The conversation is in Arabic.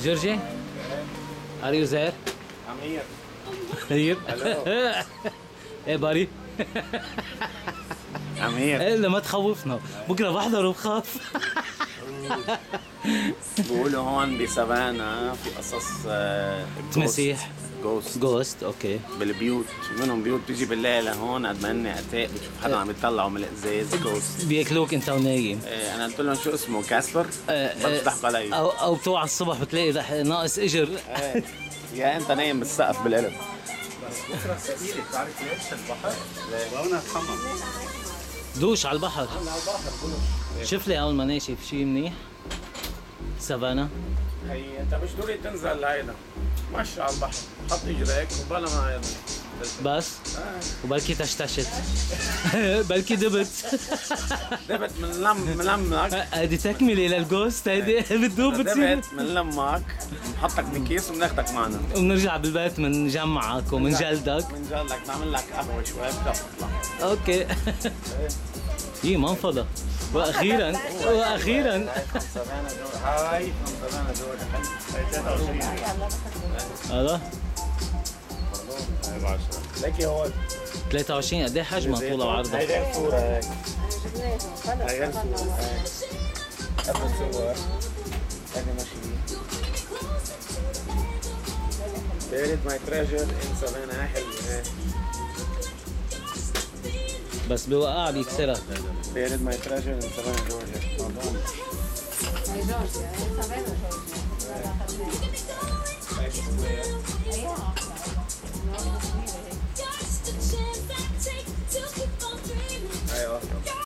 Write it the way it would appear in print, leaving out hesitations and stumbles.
Georgie? Are you there? I'm here. Here? Hello. ايه باري؟ I'm here. الا ما تخوفنا، بكره بحضر وبخاف. بيقولوا هون بسافانا في قصص تمسيح. جوست جوست اوكي. بالبيوت، منهم بيوت بتيجي بالليل لهون قد ما هن عتاق بتشوف حدا عم يطلعوا من الازاز جوست. بياكلوك انت ونايم. انا قلت لهم شو اسمه كاسبر؟ بس ضحكوا علي. او بتوعى الصبح بتلاقي ناقص اجر. يا انت نايم بالسقف بالقلب. بكره ثقيله، بتعرف ليش البحر؟ وانا اتحمم. دوش على البحر. على البحر شوف لي اول ما ناشف شيء منيح. سافانا. هي انت مش ضروري تنزل هيدا، مشي على البحر، حط اجريك وبلا ما هيدا بس وبلكي تشتشت. بلكي دبت. دبت من لمك. هذه تكمله للجوست، هذه بتدوب بتصير. دبت من لمك، بنحطك بكيس وبناخدك معنا وبنرجع بالبيت بنجمعك وبنجلدك. بنجلدك، بنعمل لك قهوه شوي بتطلع. اوكي. يي منفضه. واخيرا هاي 23 هذا ليكي هون 23 قد ايه حجمها طولها وعرضها؟ هي غير صورة هيك. هي غير صورة هيك. قبل صور. هذه ماشي. بارد ماي تريجر ان سافانا، هاي حلوة هاي. بس بوقع بيكسرها. بارد ماي تريجر ان سافانا جورجيا. هاي جورجيا، هاي سافانا جورجيا. هاي سكوير. ايوه